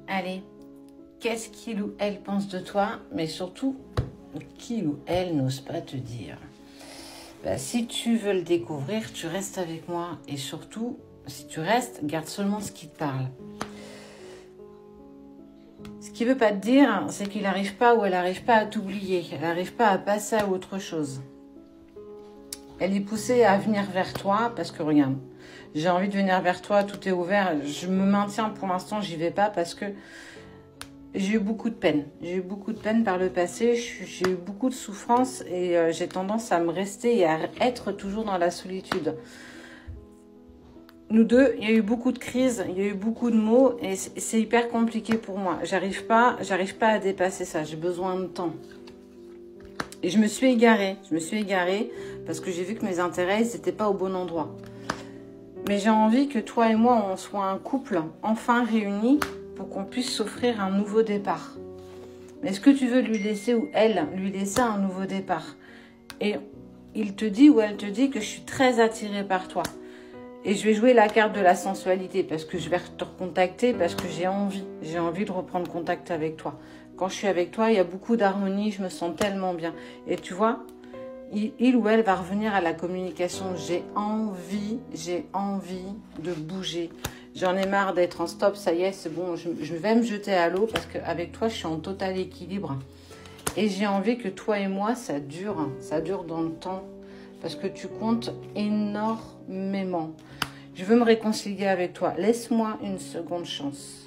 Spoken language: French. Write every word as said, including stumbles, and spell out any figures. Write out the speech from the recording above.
Allez, qu'est-ce qu'il ou elle pense de toi, mais surtout, qui ou elle n'ose pas te dire. Bah, si tu veux le découvrir, tu restes avec moi. Et surtout, si tu restes, garde seulement ce qui te parle. Ce qu'il ne veut pas te dire, c'est qu'il n'arrive pas ou elle n'arrive pas à t'oublier. Elle n'arrive pas à passer à autre chose. Elle est poussée à venir vers toi parce que, regarde, j'ai envie de venir vers toi, tout est ouvert. Je me maintiens pour l'instant, j'y vais pas parce que j'ai eu beaucoup de peine. J'ai eu beaucoup de peine par le passé, j'ai eu beaucoup de souffrance et euh, j'ai tendance à me rester et à être toujours dans la solitude. Nous deux, il y a eu beaucoup de crises, il y a eu beaucoup de mots et c'est hyper compliqué pour moi. J'arrive pas, j'arrive pas à dépasser ça, j'ai besoin de temps. Et je me suis égarée, je me suis égarée parce que j'ai vu que mes intérêts, ils n'étaient pas au bon endroit. Mais j'ai envie que toi et moi, on soit un couple enfin réunis pour qu'on puisse s'offrir un nouveau départ. Mais est-ce que tu veux lui laisser ou elle lui laisser un nouveau départ? Et il te dit ou elle te dit que je suis très attirée par toi. Et je vais jouer la carte de la sensualité parce que je vais te recontacter parce que j'ai envie. J'ai envie de reprendre contact avec toi. Quand je suis avec toi, il y a beaucoup d'harmonie, je me sens tellement bien. Et tu vois, il, il ou elle va revenir à la communication. J'ai envie, j'ai envie de bouger. J'en ai marre d'être en stop, ça y est, c'est bon, je, je vais me jeter à l'eau parce qu'avec toi, je suis en total équilibre. Et j'ai envie que toi et moi, ça dure, ça dure dans le temps. Parce que tu comptes énormément. Je veux me réconcilier avec toi. Laisse-moi une seconde chance.